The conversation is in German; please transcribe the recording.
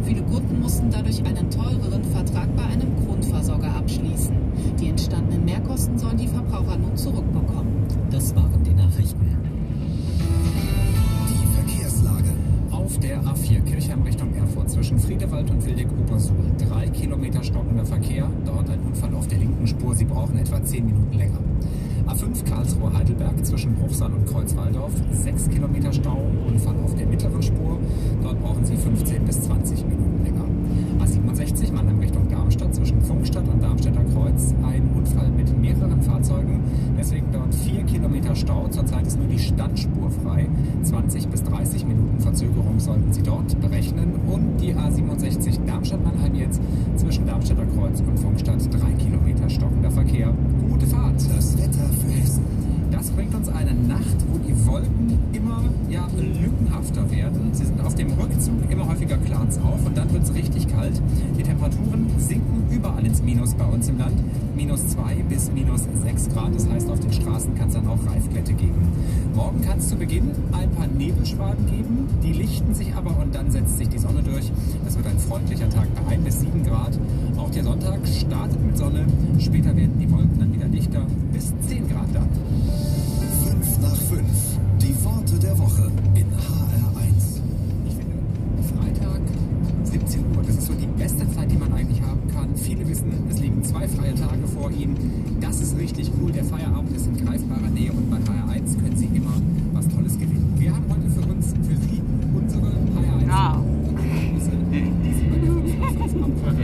Viele Kunden mussten dadurch einen teureren Vertrag bei einem Grundversorger abschließen. Die entstandenen Mehrkosten sollen die Verbraucher nun zurückbekommen. Das waren die Nachrichten. Die Verkehrslage. Auf der A4 Kirchheim Richtung Erfurt zwischen Friedewald und Wildeck-Obersuhl 3 Kilometer stockender Verkehr. Dort ein Unfall auf der linken Spur. Sie brauchen etwa 10 Minuten länger. A5 Karlsruhe-Heidelberg zwischen Bruchsal und Kreuzwaldorf 6 Kilometer Stau. Unfall auf der mittleren Spur. Dort brauchen Sie 15 bis 20 Minuten länger. A67 Mannheim Richtung Darmstadt zwischen Pfungstadt und Darmstädter Kreuz. Ein Unfall mit mehreren Fahrzeugen. Deswegen dort 4 Kilometer Stau. Zurzeit ist nur die Standspur frei. 20 bis 30 Minuten Verzögerung sollten Sie dort berechnen. Und die A67 Darmstadt-Mannheim jetzt zwischen Darmstädter Kreuz und Pfungstadt 3 Kilometer stockender Verkehr. Gute Fahrt. Das Wetter für Hessen. Das bringt uns eine Nacht, wo die Wolken immer lückenhafter werden. Sie sind auf dem Rückzug, immer häufiger klart es auf und dann wird es richtig kalt. Die Temperaturen sinken überall ins Minus bei uns im Land. -2 bis -6 Grad, das heißt auf den Straßen kann es dann auch Reifglätte geben. Morgen kann es zu Beginn ein paar Nebelschwaden geben, die lichten sich aber und dann setzt sich die Sonne durch. Es wird ein freundlicher Tag bei 1 bis 7 Grad. Auch der Sonntag startet mit Sonne, später werden die Wolken dann wieder dichter, bis 10 Grad dann. 5 nach 5. Die Worte der Woche in HR1. Ich finde, Freitag, 17 Uhr, das ist so die beste Zeit, die man eigentlich haben kann. Viele wissen, es liegen 2 freie Tage vor Ihnen. Das ist richtig cool. Der Feierabend ist in greifbarer Nähe und bei HR1 können Sie immer was Tolles gewinnen. Wir haben heute für Sie, unsere HR1. Ja. Die Sie bei der 5 nach 5 abholen.